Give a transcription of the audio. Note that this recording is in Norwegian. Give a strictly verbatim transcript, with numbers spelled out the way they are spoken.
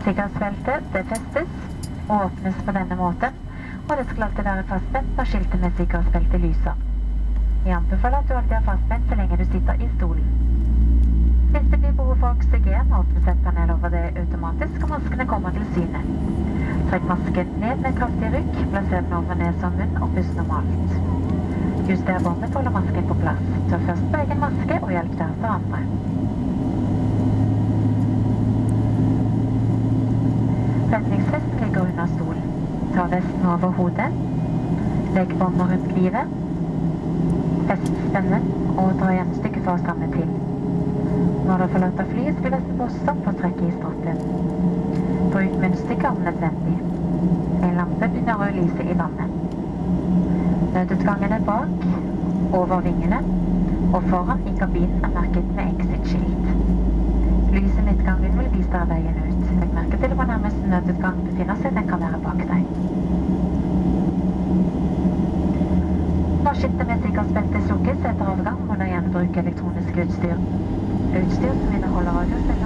Sikkerhetsbeltet, det festes og åpnes på denne måten, og det skal alltid være fastspent når skiltet med sikkerhetsbeltet lyser. Jeg anbefaler at du alltid er fastspent så lenge du sitter i stolen. Hvis det blir behov for oksygen, åpnes et panel over det automatisk, og maskene kommer til syne. Trekk masken ned med kraftig rykk, plasser den over nese og munn og pust normalt. Juster båndet for å holde masken på plass. Ta først på egen maske og hjelp deretter andre. Redningsvesten ligger under stolen. Ta vesten over hodet. Legg båndet rundt livet. Fest stemmen og dra jernstykket for å stramme til. Når du forlater flyet, skal vesten på stopp og trekke i stroppen. Bruk munnstykket om nødvendig. En lampe begynner å lyse i vannet. Nødutgangen er bak, over vingene, og foran i kabinen er merket med exit-skilt. Lyset midtgangen vil vise deg veien ut. Legg merke til hvor nærmest nødutgangen befinner seg, den kan være bak deg. Når skiltet med sikkerhetsbeltet slukkes etter avgang, må du gjerne bruke elektronisk utstyr. Utstyr som inneholder radiosending